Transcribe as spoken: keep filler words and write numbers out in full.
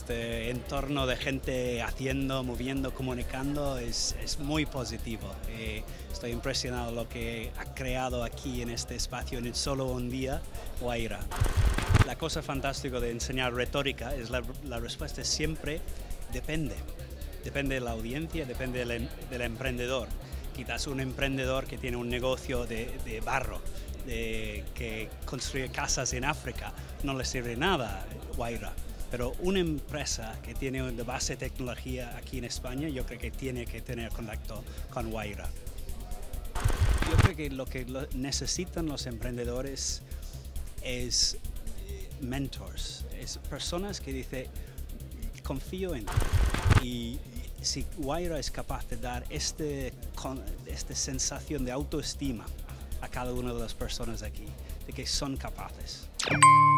este entorno de gente haciendo, moviendo, comunicando es, es muy positivo. Eh, estoy impresionado lo que ha creado aquí en este espacio en solo un día, Wayra. La cosa fantástica de enseñar retórica es la, la respuesta es siempre depende. Depende de la audiencia, depende del, em, del emprendedor. Quizás un emprendedor que tiene un negocio de, de barro, de, que construye casas en África, no le sirve nada Wayra. Pero una empresa que tiene de base tecnología aquí en España, yo creo que tiene que tener contacto con Wayra. Yo creo que lo que lo necesitan los emprendedores es mentors, es personas que dicen, confío en ti. Y si Wayra es capaz de dar este, esta sensación de autoestima a cada una de las personas aquí, de que son capaces.